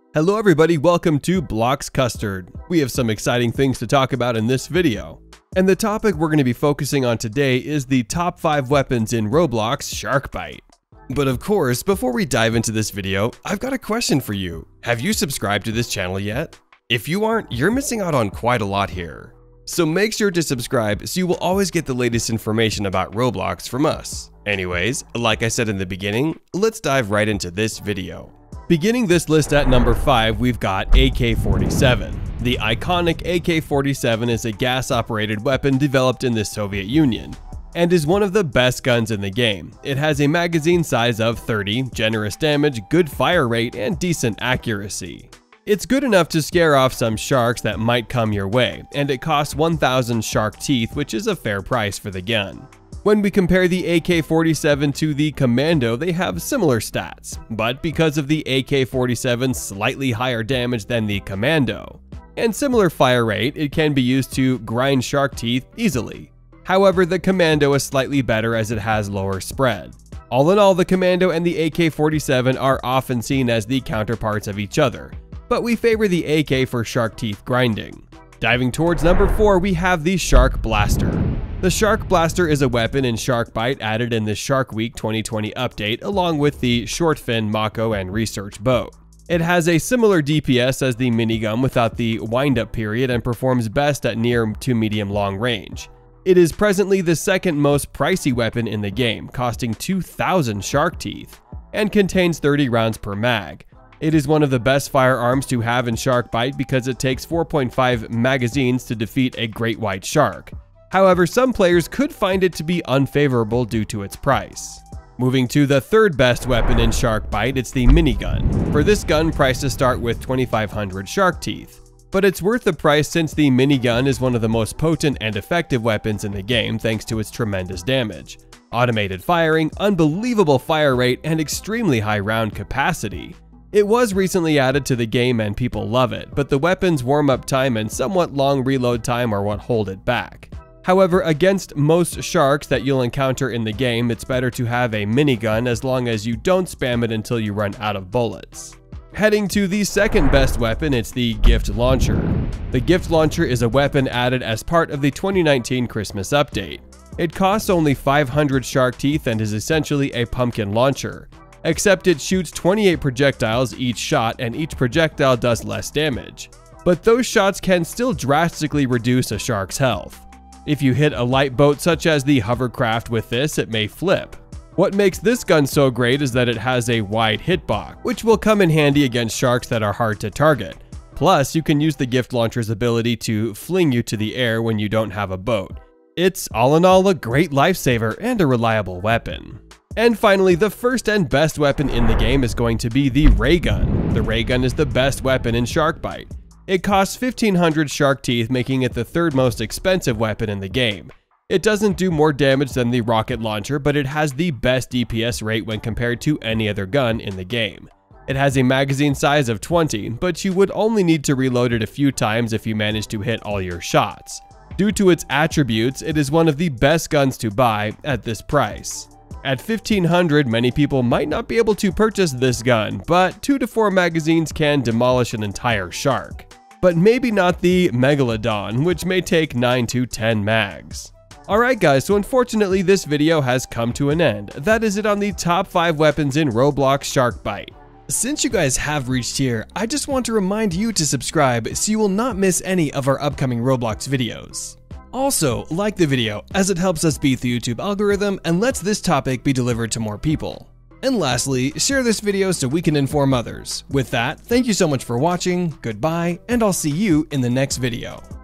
Hello everybody, welcome to Blox Custard. We have some exciting things to talk about in this video. And the topic we're going to be focusing on today is the top 5 weapons in Roblox Sharkbite. But of course, before we dive into this video, I've got a question for you. Have you subscribed to this channel yet? If you aren't, you're missing out on quite a lot here. So make sure to subscribe so you will always get the latest information about Roblox from us. Anyways, like I said in the beginning, let's dive right into this video. Beginning this list at number 5, we've got AK-47. The iconic AK-47 is a gas-operated weapon developed in the Soviet Union, and is one of the best guns in the game. It has a magazine size of 30, generous damage, good fire rate, and decent accuracy. It's good enough to scare off some sharks that might come your way, and it costs 1,000 shark teeth, which is a fair price for the gun. When we compare the AK-47 to the Commando, they have similar stats, but because of the AK-47's slightly higher damage than the Commando, and similar fire rate, it can be used to grind shark teeth easily. However, the Commando is slightly better as it has lower spread. All in all, the Commando and the AK-47 are often seen as the counterparts of each other, but we favor the AK for shark teeth grinding. Diving towards number 4, we have the Shark Blaster. The Shark Blaster is a weapon in Sharkbite added in the Shark Week 2020 update along with the short fin Mako and research boat. It has a similar DPS as the minigun without the wind-up period and performs best at near to medium long range. It is presently the second most pricey weapon in the game, costing 2,000 shark teeth, and contains 30 rounds per mag. It is one of the best firearms to have in Sharkbite because it takes 4.5 magazines to defeat a great white shark. However, some players could find it to be unfavorable due to its price. Moving to the third best weapon in Sharkbite, it's the minigun. For this gun, prices start with 2,500 shark teeth. But it's worth the price since the minigun is one of the most potent and effective weapons in the game thanks to its tremendous damage, automated firing, unbelievable fire rate, and extremely high round capacity. It was recently added to the game and people love it, but the weapon's warm-up time and somewhat long reload time are what hold it back. However, against most sharks that you'll encounter in the game, it's better to have a minigun as long as you don't spam it until you run out of bullets. Heading to the second best weapon, it's the Gift Launcher. The Gift Launcher is a weapon added as part of the 2019 Christmas update. It costs only 500 shark teeth and is essentially a pumpkin launcher, except it shoots 28 projectiles each shot and each projectile does less damage. But those shots can still drastically reduce a shark's health. If you hit a light boat such as the hovercraft with this, it may flip. What makes this gun so great is that it has a wide hitbox, which will come in handy against sharks that are hard to target. Plus, you can use the Gift Launcher's ability to fling you to the air when you don't have a boat. It's all in all a great lifesaver and a reliable weapon. And finally, the first and best weapon in the game is going to be the Ray Gun. The Ray Gun is the best weapon in Sharkbite. It costs 1,500 shark teeth, making it the third most expensive weapon in the game. It doesn't do more damage than the rocket launcher, but it has the best DPS rate when compared to any other gun in the game. It has a magazine size of 20, but you would only need to reload it a few times if you manage to hit all your shots. Due to its attributes, it is one of the best guns to buy at this price. At 1,500, many people might not be able to purchase this gun, but 2 to 4 magazines can demolish an entire shark. But maybe not the Megalodon, which may take 9 to 10 mags. Alright guys, so unfortunately this video has come to an end. That is it on the top 5 weapons in Roblox Sharkbite. Since you guys have reached here, I just want to remind you to subscribe so you will not miss any of our upcoming Roblox videos. Also, like the video as it helps us beat the YouTube algorithm and lets this topic be delivered to more people. And lastly, share this video so we can inform others. With that, thank you so much for watching, goodbye, and I'll see you in the next video.